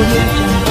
Audio Jungle.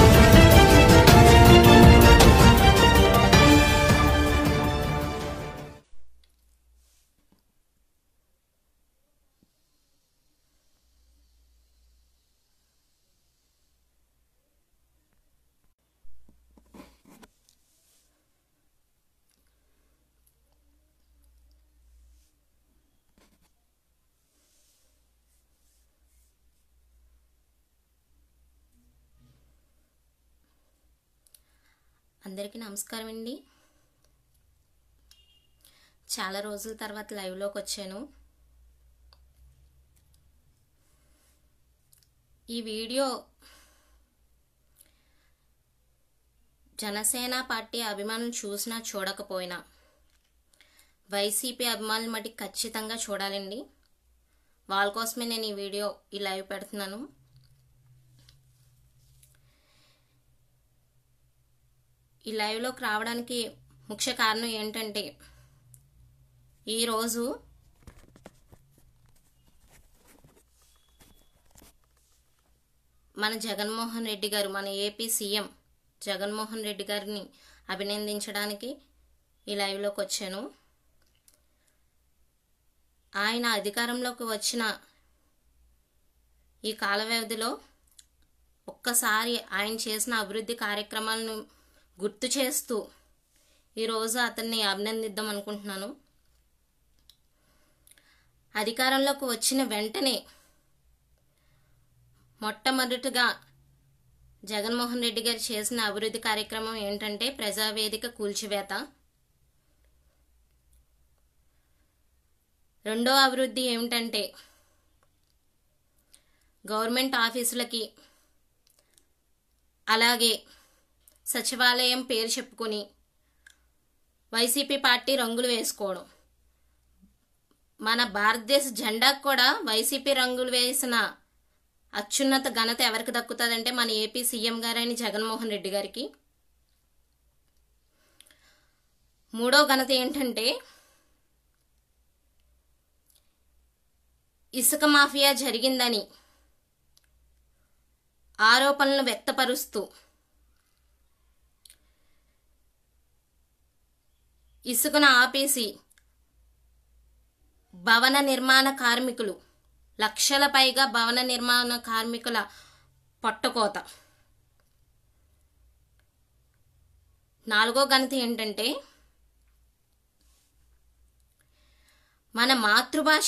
అందరికీ నమస్కారం అండి. చాలా రోజుల తర్వాత లైవ్లోకి వచ్చాను. ఈ వీడియో జనసేన పార్టీ అభిమానులు చూసినా చూడకపోయినా వైసీపీ అభిమానులు మటుకు ఖచ్చితంగా చూడాలండి. వాళ్ళ కోసమే నేను ఈ లైవ్ పెడుతున్నాను. ఈ లైవ్లోకి రావడానికి ముఖ్య కారణం ఏంటంటే, ఈరోజు మన జగన్మోహన్ రెడ్డి గారు, మన ఏపీ సీఎం జగన్మోహన్ రెడ్డి గారిని అభినందించడానికి ఈ లైవ్లోకి వచ్చాను. ఆయన అధికారంలోకి వచ్చిన ఈ కాల వ్యవధిలో ఒక్కసారి ఆయన చేసిన అభివృద్ధి కార్యక్రమాలను గుర్తు చేస్తూ ఈరోజు అతన్ని అభినందిద్దాం అనుకుంటున్నాను. అధికారంలోకి వచ్చిన వెంటనే మొట్టమొదటిగా జగన్మోహన్ రెడ్డి గారు చేసిన అభివృద్ధి కార్యక్రమం ఏంటంటే ప్రజావేదిక కూల్చివేత. రెండో అభివృద్ధి ఏమిటంటే గవర్నమెంట్ ఆఫీసులకి అలాగే సచివాలయం పేరు చెప్పుకొని వైసీపీ పార్టీ రంగులు వేసుకోవడం. మన భారతదేశ జెండాకు కూడా వైసీపీ రంగులు వేసిన అత్యున్నత ఘనత ఎవరికి దక్కుతుందంటే మన ఏపీ సీఎం గారైన జగన్మోహన్ రెడ్డి గారికి. మూడో ఘనత ఏంటంటే ఇసుక మాఫియా జరిగిందని ఆరోపణలు వ్యక్తపరుస్తూ ఇసుకను ఆపేసి భవన నిర్మాణ కార్మికులు, లక్షల పైగా భవన నిర్మాణ కార్మికుల పట్టుకోత. నాలుగో ఘనత ఏంటంటే మన మాతృభాష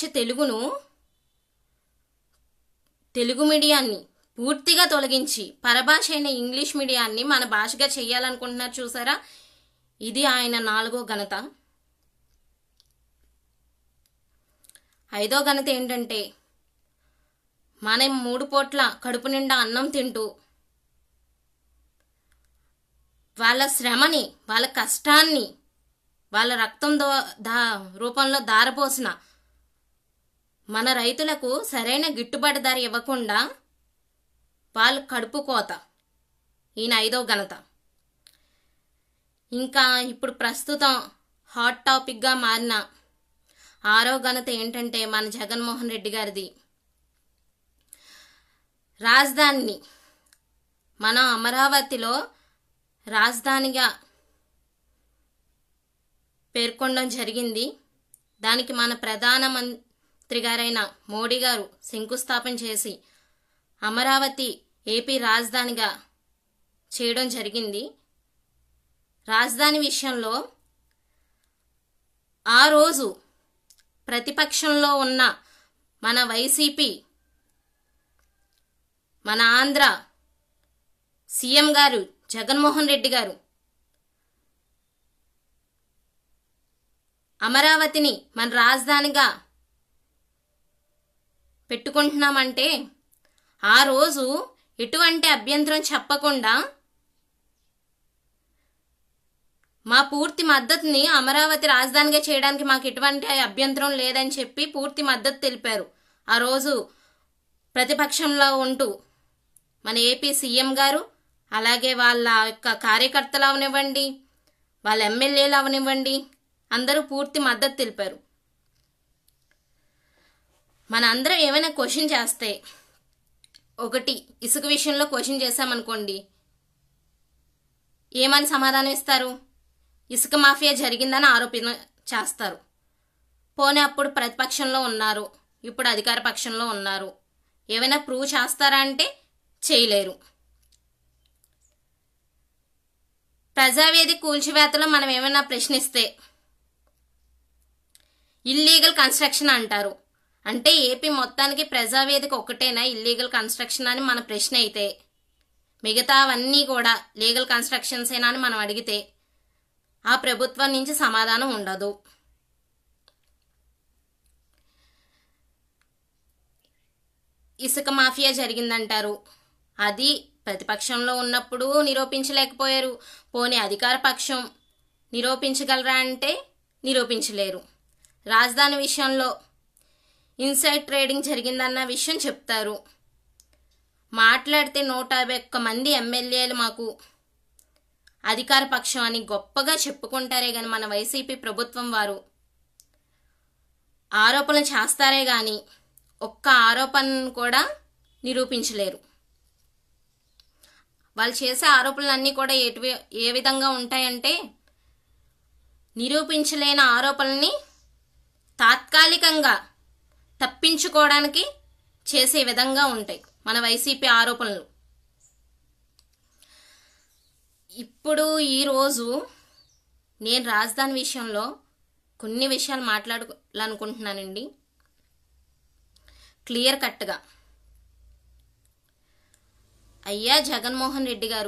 తెలుగు మీడియాన్ని పూర్తిగా తొలగించి పరభాష అయిన ఇంగ్లీష్ మీడియాన్ని మన భాషగా చేయాలనుకుంటున్నారు చూసారా, ఇది ఆయన నాలుగో ఘనత. ఐదో ఘనత ఏంటంటే మనం 3 పూట్ల కడుపు నిండా అన్నం తింటూ వాళ్ళ శ్రమని, వాళ్ళ కష్టాన్ని, వాళ్ళ రక్తం రూపంలో దారపోసిన మన రైతులకు సరైన గిట్టుబాటు ధర ఇవ్వకుండా వాళ్ళు కడుపు కోత. ఈయన ఐదో ఘనత. ఇంకా ఇప్పుడు ప్రస్తుతం హాట్ టాపిక్గా మారిన ఆరో ఘనత ఏంటంటే మన జగన్మోహన్ రెడ్డి గారిది. రాజధానిని మన అమరావతిలో రాజధానిగా పేర్కొనడం జరిగింది. దానికి మన ప్రధానమంత్రి గారైన మోడీ గారు శంకుస్థాపన చేసి అమరావతి ఏపీ రాజధానిగా చేయడం జరిగింది. రాజధాని విషయంలో ఆ రోజు ప్రతిపక్షంలో ఉన్న మన వైసీపీ, మన ఆంధ్ర సీఎం గారు జగన్మోహన్ రెడ్డి గారు అమరావతిని మన రాజధానిగా పెట్టుకుంటున్నామంటే ఆ రోజు ఎటువంటి అభ్యంతరం చెప్పకుండా మా పూర్తి మద్దతుని అమరావతి రాజధానిగా చేయడానికి మాకు ఎటువంటి అభ్యంతరం లేదని చెప్పి పూర్తి మద్దతు తెలిపారు. ఆ రోజు ప్రతిపక్షంలో ఉంటూ మన ఏపీ సీఎం గారు, అలాగే వాళ్ళ యొక్క కార్యకర్తలు అవనివ్వండి, వాళ్ళ ఎమ్మెల్యేలు అవనివ్వండి, అందరూ పూర్తి మద్దతు తెలిపారు. మన అందరం ఏమైనా క్వశ్చన్ చేస్తే ఒకటి ఇసుక విషయంలో క్వశ్చన్ చేశామనుకోండి, ఏమని సమాధానం ఇస్తారు? ఇసుక మాఫియా జరిగిందని ఆరోపణ చేస్తారు. పోనీ అప్పుడు ప్రతిపక్షంలో ఉన్నారు, ఇప్పుడు అధికార పక్షంలో ఉన్నారు, ఏమైనా ప్రూవ్ చేస్తారా అంటే చేయలేరు. ప్రజావేదిక కూల్చివేతలో మనం ఏమైనా ప్రశ్నిస్తే ఇల్లీగల్ కన్స్ట్రక్షన్ అంటారు. అంటే ఏపీ మొత్తానికి ప్రజావేదిక ఒక్కటేనా ఇల్లీగల్ కన్స్ట్రక్షన్ అని మన ప్రశ్న అయితే, మిగతావన్నీ కూడా లీగల్ కన్స్ట్రక్షన్స్ ఏనా అని మనం అడిగితే ఆ ప్రభుత్వం నుంచి సమాధానం ఉండదు. ఇసుక మాఫియా జరిగిందంటారు, అది ప్రతిపక్షంలో ఉన్నప్పుడు నిరూపించలేకపోయారు. పోనీ అధికార పక్షం నిరూపించగలరా అంటే నిరూపించలేరు. రాజధాని విషయంలో ఇన్సైడ్ ట్రేడింగ్ జరిగిందన్న విషయం చెప్తారు. మాట్లాడితే 151 మంది ఎమ్మెల్యేలు మాకు అధికార పక్షం అని గొప్పగా చెప్పుకుంటారే గాని మన వైసీపీ ప్రభుత్వం వారు ఆరోపణలు చేస్తారే గాని ఒక్క ఆరోపణను కూడా నిరూపించలేరు. వాళ్ళు చేసే ఆరోపణలన్నీ కూడా ఏ విధంగా ఉంటాయంటే, నిరూపించలేని ఆరోపణల్ని తాత్కాలికంగా తప్పించుకోవడానికి చేసే విధంగా ఉంటాయి మన వైసీపీ ఆరోపణలు. ఇప్పుడు ఈరోజు నేను రాజధాని విషయంలో కొన్ని విషయాలు మాట్లాడాలనుకుంటున్నానండి, క్లియర్ కట్గా. అయ్యా జగన్మోహన్ రెడ్డి గారు,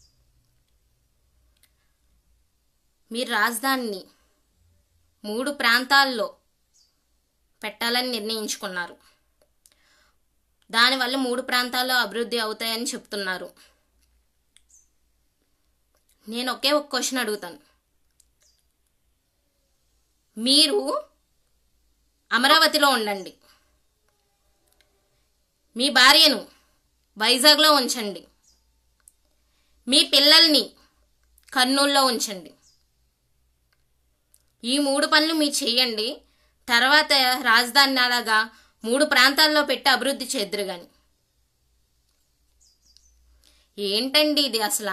మీరు రాజధానిని 3 ప్రాంతాల్లో పెట్టాలని నిర్ణయించుకున్నారు. దానివల్ల 3 ప్రాంతాల్లో అభివృద్ధి అవుతాయని చెప్తున్నారు. నేను ఒకే ఒక క్వశ్చన్ అడుగుతాను. మీరు అమరావతిలో ఉండండి, మీ భార్యను వైజాగ్లో ఉంచండి, మీ పిల్లల్ని కర్నూలులో ఉంచండి. ఈ 3 పనులు మీరు చేయండి. తర్వాత రాజధాని అలాగా 3 ప్రాంతాల్లో పెట్టి అభివృద్ధి చేద్దరు గాని. ఏంటండి ఇది అసలు?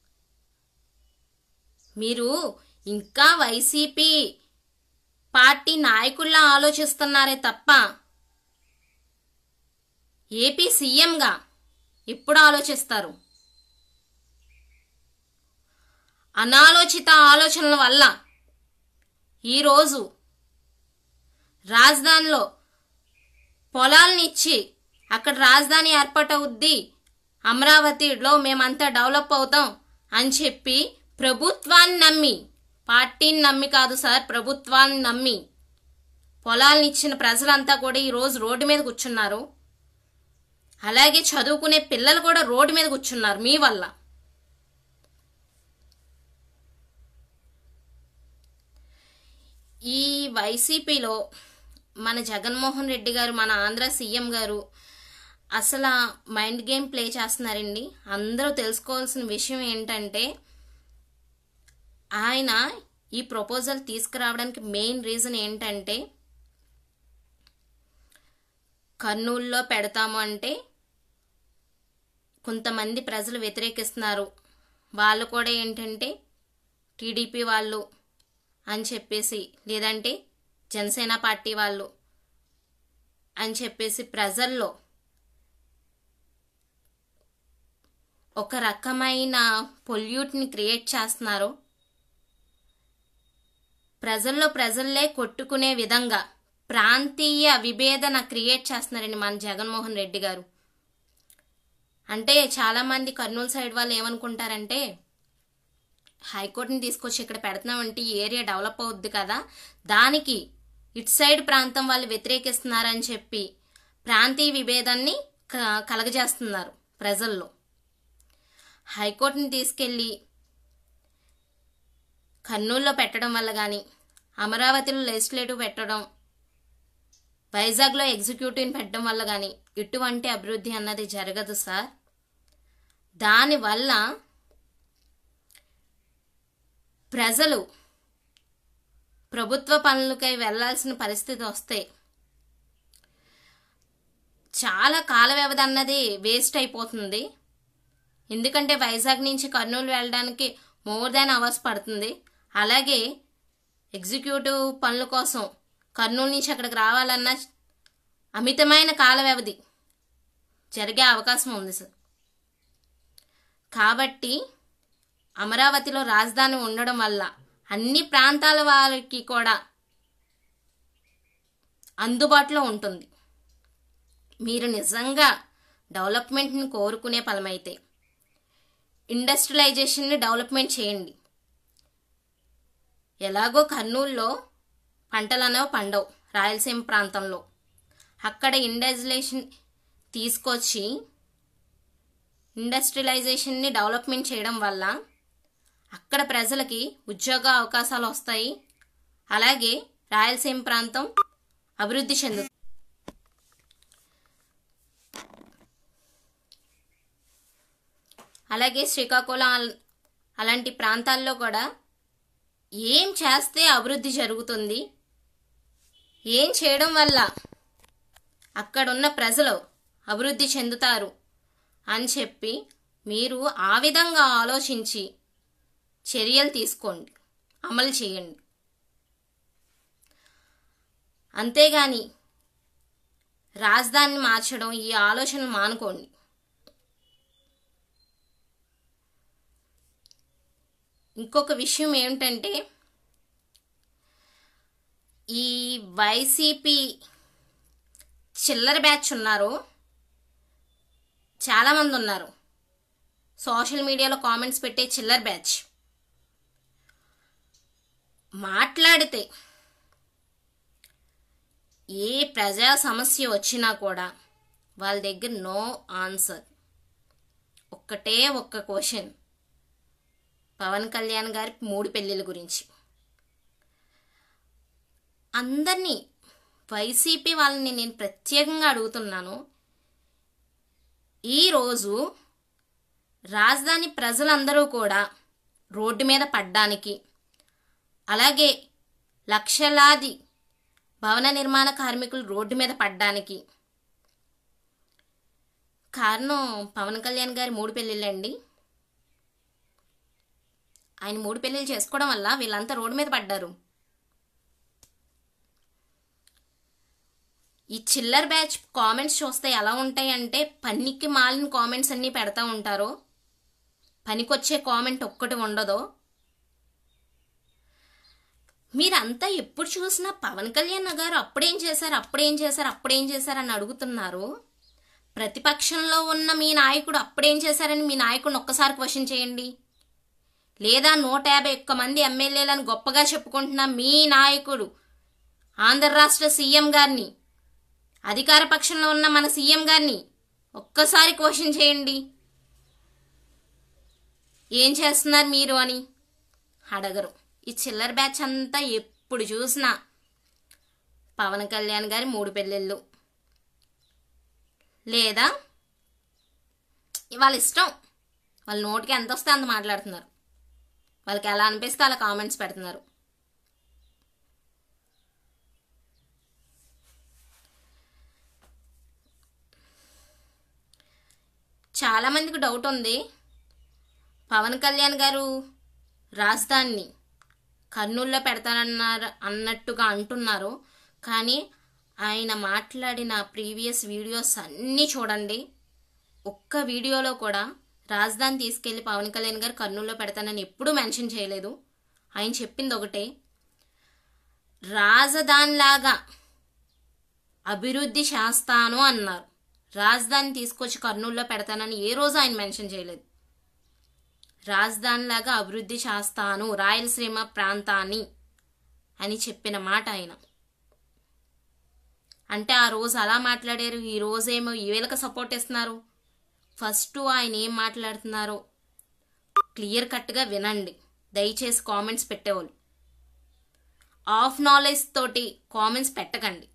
మీరు ఇంకా వైసీపీ పార్టీ నాయకుల్లా ఆలోచిస్తున్నారే తప్ప ఏపీ సీఎంగా ఎప్పుడు ఆలోచిస్తారు? అనాలోచిత ఆలోచనల వల్ల ఈరోజు రాజధానిలో పొలాలనిచ్చి అక్కడ రాజధాని ఏర్పాటవుద్ది, అమరావతిలో మేమంతా డెవలప్ అవుతాం అని చెప్పి ప్రభుత్వాన్ని నమ్మి, పార్టీని నమ్మి కాదు సార్, ప్రభుత్వాన్ని నమ్మి పొలాలనిచ్చిన ప్రజలంతా కూడా ఈరోజు రోడ్డు మీద కూర్చున్నారు. అలాగే చదువుకునే పిల్లలు కూడా రోడ్డు మీద కూర్చున్నారు మీ వల్ల. ఈ వైసీపీలో మన జగన్మోహన్ రెడ్డి గారు, మన ఆంధ్ర సీఎం గారు అసలు మైండ్ గేమ్ ప్లే చేస్తున్నారండి. అందరూ తెలుసుకోవాల్సిన విషయం ఏంటంటే, ఆయన ఈ ప్రపోజల్ తీసుకురావడానికి మెయిన్ రీజన్ ఏంటంటే, కర్నూలులో పెడతాము అంటే కొంతమంది ప్రజలు వ్యతిరేకిస్తున్నారు. వాళ్ళు కూడా ఏంటంటే టీడీపీ వాళ్ళు అని చెప్పేసి, లేదంటే జనసేన పార్టీ వాళ్ళు అని చెప్పేసి ప్రజల్లో ఒక రకమైన పొల్యూట్ని క్రియేట్ చేస్తున్నారు. ప్రజల్లే కొట్టుకునే విధంగా ప్రాంతీయ విభేదన క్రియేట్ చేస్తున్నారండి మన జగన్మోహన్ రెడ్డి గారు. అంటే చాలామంది కర్నూలు సైడ్ వాళ్ళు ఏమనుకుంటారంటే, హైకోర్టుని తీసుకొచ్చి ఇక్కడ పెడుతున్నామంటే ఈ ఏరియా డెవలప్ అవుద్ది కదా, దానికి ఇటు సైడ్ ప్రాంతం వాళ్ళు వ్యతిరేకిస్తున్నారని చెప్పి ప్రాంతీయ విభేదాన్ని కలగజేస్తున్నారు ప్రజల్లో. హైకోర్టుని తీసుకెళ్ళి కర్నూలులో పెట్టడం వల్ల కానీ, అమరావతిలో లెజిస్లేటివ్ పెట్టడం, వైజాగ్లో ఎగ్జిక్యూటివ్ని పెట్టడం వల్ల కానీ ఎటువంటి అభివృద్ధి అన్నది జరగదు సార్. దానివల్ల ప్రజలు ప్రభుత్వ పనులకై వెళ్లాల్సిన పరిస్థితి వస్తే చాలా కాల వ్యవధి అన్నది వేస్ట్ అయిపోతుంది. ఎందుకంటే వైజాగ్ నుంచి కర్నూలు వెళ్ళడానికి మోర్ దాన్ అవర్స్ పడుతుంది. అలాగే ఎగ్జిక్యూటివ్ పనుల కోసం కర్నూలు నుంచి అక్కడికి రావాలన్నా అమితమైన కాల వ్యవధి జరిగే అవకాశం ఉంది సార్. కాబట్టి అమరావతిలో రాజధాని ఉండడం వల్ల అన్ని ప్రాంతాల వారికి కూడా అందుబాటులో ఉంటుంది. మీరు నిజంగా డెవలప్మెంట్ని కోరుకునే ఫలమైతే ఇండస్ట్రియలైజేషన్ని డెవలప్మెంట్ చేయండి. ఎలాగో కర్నూలులో పంటలు అనేవి పండవు రాయలసీమ ప్రాంతంలో. అక్కడ ఇండస్ట్రియలైజేషన్ని డెవలప్మెంట్ చేయడం వల్ల అక్కడ ప్రజలకి ఉద్యోగ అవకాశాలు వస్తాయి. అలాగే రాయలసీమ ప్రాంతం అభివృద్ధి చెందుతుంది. అలాగే శ్రీకాకుళం అలాంటి ప్రాంతాల్లో కూడా ఏం చేస్తే అభివృద్ధి జరుగుతుంది, ఏం చేయడం వల్ల అక్కడున్న ప్రజలు అభివృద్ధి చెందుతారు అని చెప్పి మీరు ఆ విధంగా ఆలోచించి చర్యలు తీసుకోండి, అమలు చేయండి. అంతేగాని రాజధానిని మార్చడం ఈ ఆలోచనలు మానుకోండి. ఇంకొక విషయం ఏమిటంటే, ఈ వైసీపీ చిల్లర బ్యాచ్ ఉన్నారు, చాలామంది ఉన్నారు సోషల్ మీడియాలో కామెంట్స్ పెట్టే చిల్లర బ్యాచ్. మాట్లాడితే ఏ ప్రజా సమస్య వచ్చినా కూడా వాళ్ళ దగ్గర నో ఆన్సర్. ఒక్కటే ఒక్క క్వశ్చన్, పవన్ కళ్యాణ్ గారి 3 పెళ్ళిళ్ళ గురించి. అందరినీ వైసీపీ వాళ్ళని నేను ప్రత్యేకంగా అడుగుతున్నాను, ఈరోజు రాజధాని ప్రజలందరూ కూడా రోడ్డు మీద పడ్డానికి, అలాగే లక్షలాది భవన నిర్మాణ కార్మికులు రోడ్డు మీద పడ్డానికి కారణం పవన్ కళ్యాణ్ గారి 3 పెళ్ళిళ్ళండి. ఆయన 3 పెళ్ళిళ్ళు చేసుకోవడం వల్ల వీళ్ళంతా రోడ్డు మీద పడ్డారు. ఈ చిల్లర్ బ్యాచ్ కామెంట్స్ చూస్తే ఎలా ఉంటాయంటే, పనికి మాలిన కామెంట్స్ అన్నీ పెడతా ఉంటారు, పనికొచ్చే కామెంట్ ఒక్కటి ఉండదు. మీరంతా ఎప్పుడు చూసినా పవన్ కళ్యాణ్ గారు అప్పుడేం చేశారు అని అడుగుతున్నారు. ప్రతిపక్షంలో ఉన్న మీ నాయకుడు అప్పుడేం చేశారని మీ నాయకుడిని ఒక్కసారి క్వశ్చన్ చేయండి. లేదా 151 మంది ఎమ్మెల్యేలను గొప్పగా చెప్పుకుంటున్న మీ నాయకుడు ఆంధ్ర రాష్ట్ర సీఎం గారిని, అధికార పక్షంలో ఉన్న మన సీఎం గారిని ఒక్కసారి క్వశ్చన్ చేయండి, ఏం చేస్తున్నారు మీరు అని. అడగరు. ఈ చిల్లర బ్యాచ్ అంతా ఎప్పుడు చూసినా పవన్ కళ్యాణ్ గారి 3 పెళ్ళిళ్ళు, లేదా వాళ్ళ ఇష్టం, వాళ్ళ నోటికి ఎంత వస్తే అంత మాట్లాడుతున్నారు, వాళ్ళకి ఎలా అనిపిస్తే అలా కామెంట్స్ పెడుతున్నారు. చాలామందికి డౌట్ ఉంది, పవన్ కళ్యాణ్ గారు రాజధానిని కర్నూలులో అన్నట్టుగా అంటున్నారు. కానీ ఆయన మాట్లాడిన ప్రీవియస్ వీడియోస్ అన్నీ చూడండి. ఒక్క వీడియోలో కూడా రాజధాని తీసుకెళ్లి పవన్ కళ్యాణ్ గారు కర్నూలులో పెడతానని ఎప్పుడూ మెన్షన్ చేయలేదు. ఆయన చెప్పింది ఒకటే, రాజధానిలాగా అభివృద్ధి చేస్తాను అన్నారు. రాజధాని తీసుకొచ్చి కర్నూలులో పెడతానని ఏ రోజు ఆయన మెన్షన్ చేయలేదు. రాజధానిలాగా అభివృద్ధి చేస్తాను రాయలసీమ ప్రాంతాన్ని అని చెప్పిన మాట ఆయన. అంటే ఆ రోజు అలా మాట్లాడారు, ఈ రోజేమో ఈ వేళకు సపోర్ట్ ఇస్తున్నారు. ఫస్ట్ ఆయన ఏం మాట్లాడుతున్నారో క్లియర్ కట్గా వినండి దయచేసి. కామెంట్స్ పెట్టేవాళ్ళు ఆఫ్ నాలెడ్జ్ తోటి కామెంట్స్ పెట్టకండి.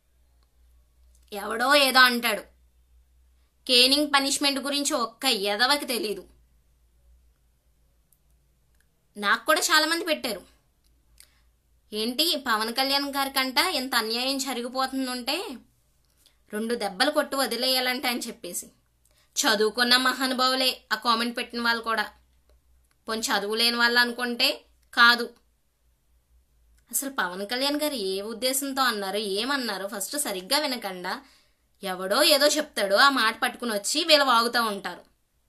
ఎవడో ఏదో అంటాడు, కేనింగ్ పనిష్మెంట్ గురించి ఒక్క ఎదవకి తెలీదు. నాకు కూడా చాలామంది పెట్టారు, ఏంటి పవన్ కళ్యాణ్ గారి కంట ఎంత అన్యాయం జరిగిపోతుందంటే 2 దెబ్బలు కొట్టి వదిలేయాలంటే అని చెప్పేసి. చదువుకున్న మహానుభావులే ఆ కామెంట్ పెట్టిన వాళ్ళు కూడా. పోనీ చదువు లేని వాళ్ళు అనుకుంటే కాదు. అసలు పవన్ కళ్యాణ్ గారు ఏ ఉద్దేశంతో అన్నారు, ఏమన్నారు ఫస్ట్ సరిగ్గా వినకుండా ఎవడో ఏదో చెప్తాడో ఆ మాట పట్టుకుని వచ్చి వీళ్ళు వాగుతూ ఉంటారు.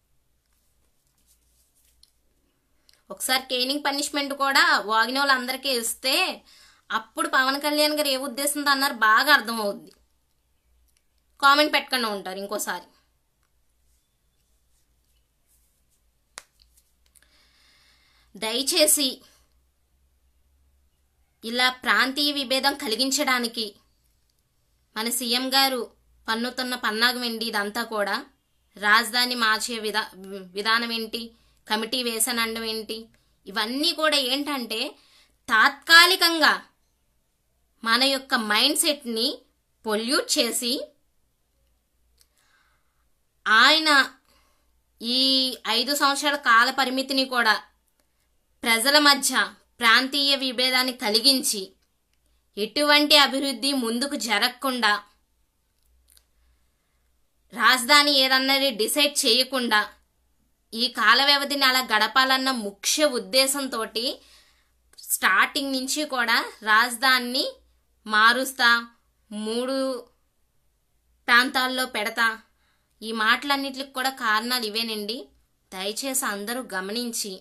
ఒకసారి కేనింగ్ పనిష్మెంట్ కూడా వాగిన వాళ్ళందరికీ ఇస్తే అప్పుడు పవన్ కళ్యాణ్ గారు ఏ ఉద్దేశంతో అన్నారు బాగా అర్థమవుద్ది. కామెంట్ పెట్టకుండా ఉంటారు ఇంకోసారి. దయచేసి ఇలా ప్రాంతీయ విభేదం కలిగించడానికి మన సీఎం గారు పన్నుతున్న పన్నాగం ఏంటి? ఇదంతా కూడా రాజధాని మార్చే విధానం ఏంటి, కమిటీ వేసానండం ఏంటి, ఇవన్నీ కూడా ఏంటంటే తాత్కాలికంగా మన యొక్క మైండ్ సెట్ని పొల్యూట్ చేసి ఆయన ఈ 5 సంవత్సరాల కాల పరిమితిని కూడా ప్రజల మధ్య ప్రాంతీయ విభేదాన్ని కలిగించి ఎటువంటి అభివృద్ధి ముందుకు జరగకుండా రాజధాని ఏదన్నది డిసైడ్ చేయకుండా ఈ కాల వ్యవధిని అలా గడపాలన్న ముఖ్య ఉద్దేశంతో స్టార్టింగ్ నుంచి కూడా రాజధానిని మారుస్తా, 3 ప్రాంతాల్లో పెడతా, ఈ మాటలన్నిటికి కూడా కారణాలు ఇవేనండి. దయచేసి అందరూ గమనించి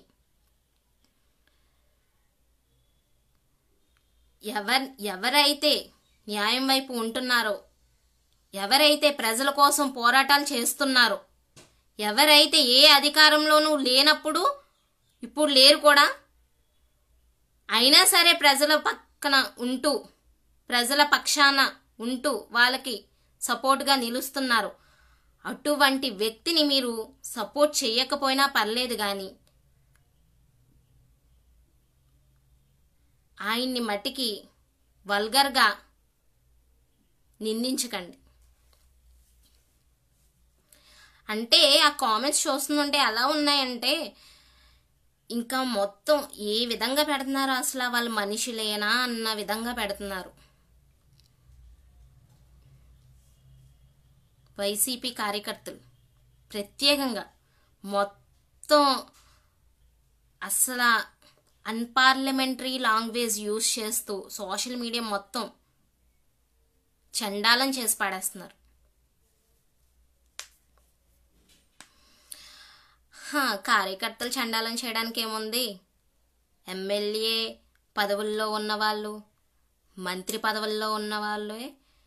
ఎవరైతే న్యాయం వైపు ఉంటున్నారో, ఎవరైతే ప్రజల కోసం పోరాటాలు చేస్తున్నారో, ఎవరైతే ఏ అధికారంలోనూ లేనప్పుడు ఇప్పుడు లేరు కూడా, అయినా సరే ప్రజల పక్కన ఉంటూ ప్రజల పక్షాన ఉంటూ వాళ్ళకి సపోర్ట్గా నిలుస్తున్నారు, అటువంటి వ్యక్తిని మీరు సపోర్ట్ చేయకపోయినా పర్లేదు కానీ ఆయన్ని మట్టికి వల్గర్గా నిందించకండి. అంటే ఆ కామెంట్స్ చూస్తుంటే ఎలా ఉన్నాయంటే ఇంకా మొత్తం ఏ విధంగా పెడుతున్నారు, అసలు వాళ్ళు మనుషులేనా అన్న విధంగా పెడుతున్నారు. వైసీపీ కార్యకర్తలు ప్రత్యేకంగా మొత్తం అసలు అన్పార్లమెంటరీ లాంగ్వేజ్ యూజ్ చేస్తూ సోషల్ మీడియా మొత్తం చండాలం చేసి పాడేస్తున్నారు. కార్యకర్తలు చండాలం చేయడానికి ఏముంది? ఎమ్మెల్యే పదవుల్లో ఉన్నవాళ్ళు, మంత్రి పదవుల్లో ఉన్నవాళ్ళే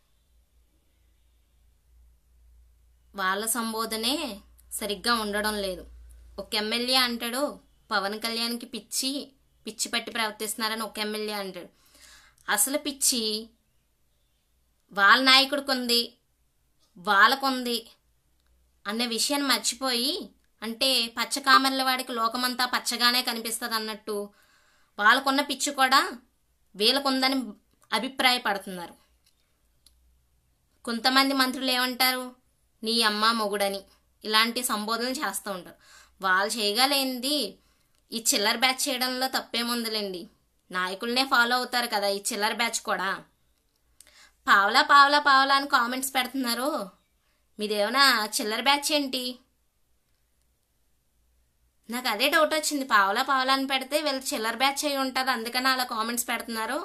వాళ్ళ సంబోధనే సరిగ్గా ఉండడం లేదు. ఒక ఎమ్మెల్యే అంటాడు పవన్ కళ్యాణ్కి పిచ్చి పట్టి ప్రవర్తిస్తున్నారని ఒక ఎమ్మెల్యే అంటాడు. అసలు పిచ్చి వాళ్ళ నాయకుడికి ఉంది, వాళ్ళకుంది అన్న విషయాన్ని మర్చిపోయి, అంటే పచ్చకామెర్ల వాడికి లోకమంతా పచ్చగానే కనిపిస్తుంది అన్నట్టు వాళ్ళకున్న పిచ్చి కూడా వీళ్ళకుందని అభిప్రాయపడుతున్నారు. కొంతమంది మంత్రులు ఏమంటారు, నీ అమ్మ మొగుడని ఇలాంటి సంబోధనలు చేస్తూ ఉంటారు. వాళ్ళు చేయగలేంది ఈ చిల్లర బ్యాచ్ చేయడంలో తప్పేముందిలేండి, నాయకులనే ఫాలో అవుతారు కదా ఈ చిల్లర బ్యాచ్ కూడా. పావలా పావలా పావలా అని కామెంట్స్ పెడుతున్నారు, మీదేమైనా చిల్లర బ్యాచ్ ఏంటి? నాకు అదే డౌట్ వచ్చింది. పావలా పావలా అని పెడితే వీళ్ళు చిల్లర బ్యాచ్ అయి ఉంటుంది, అందుకని అలా కామెంట్స్ పెడుతున్నారు.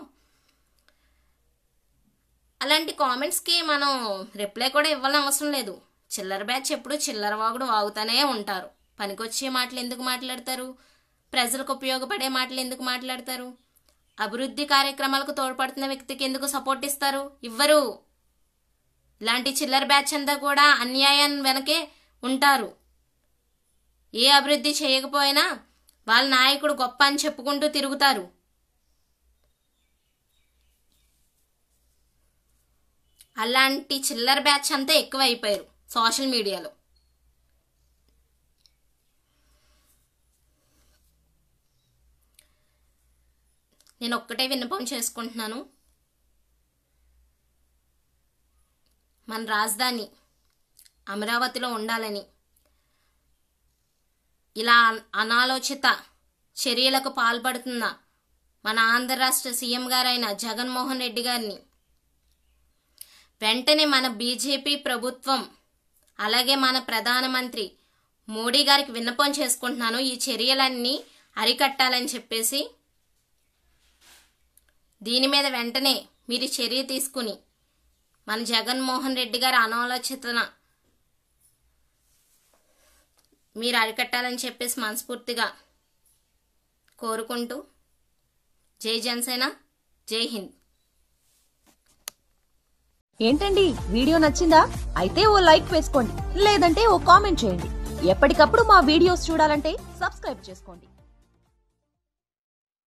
అలాంటి కామెంట్స్కి మనం రిప్లై కూడా ఇవ్వాలని అవసరం లేదు. చిల్లర బ్యాచ్ ఎప్పుడు చిల్లర వాగుడు వాగుతూనే ఉంటారు. పనికొచ్చే మాటలు ఎందుకు మాట్లాడతారు, ప్రజలకు ఉపయోగపడే మాటలు ఎందుకు మాట్లాడతారు, అభివృద్ధి కార్యక్రమాలకు తోడ్పడుతున్న వ్యక్తికి ఎందుకు సపోర్ట్ ఇస్తారు? ఇవ్వరు. ఇలాంటి చిల్లర బ్యాచ్ అంతా కూడా అన్యాయం వెనకే ఉంటారు. ఏ అభివృద్ధి చేయకపోయినా వాళ్ళ నాయకుడు గొప్ప అని చెప్పుకుంటూ తిరుగుతారు. అలాంటి చిల్లర బ్యాచ్ అంతా ఎక్కువ అయిపోయారు సోషల్ మీడియాలో. నేను ఒక్కటే విన్నపం చేసుకుంటున్నాను, మన రాజధాని అమరావతిలో ఉండాలని ఇలా అనాలోచిత చర్యలకు పాల్పడుతున్న మన ఆంధ్ర రాష్ట్ర సీఎం గారైన జగన్మోహన్ రెడ్డి గారిని వెంటనే మన బీజేపీ ప్రభుత్వం అలాగే మన ప్రధానమంత్రి మోడీ గారికి విన్నపం చేసుకుంటున్నాను, ఈ చర్యలన్నీ అరికట్టాలని చెప్పేసి. దీని మీద వెంటనే మీరు చర్య తీసుకుని మన జగన్మోహన్ రెడ్డి గారి అనాలోచితన మీరు అరికట్టాలని చెప్పేసి మనస్ఫూర్తిగా కోరుకుంటూ జై జనసేన, జై హింద్. ఏంటండి వీడియో నచ్చిందా? అయితే ఓ లైక్ వేసుకోండి, లేదంటే ఓ కామెంట్ చేయండి. ఎప్పటికప్పుడు మా వీడియోస్ చూడాలంటే సబ్స్క్రైబ్ చేసుకోండి.